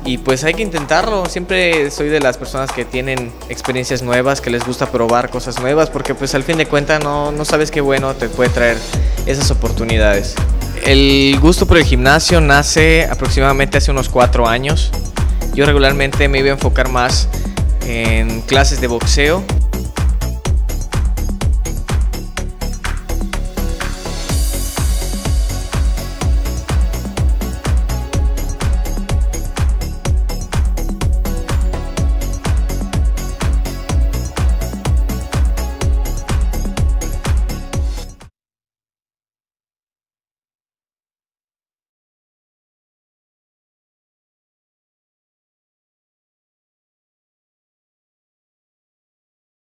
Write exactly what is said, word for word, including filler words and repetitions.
y pues hay que intentarlo. Siempre soy de las personas que tienen experiencias nuevas, que les gusta probar cosas nuevas, porque pues al fin de cuentas no, no sabes qué bueno te puede traer esas oportunidades. El gusto por el gimnasio nace aproximadamente hace unos cuatro años. Yo regularmente me iba a enfocar más en clases de boxeo,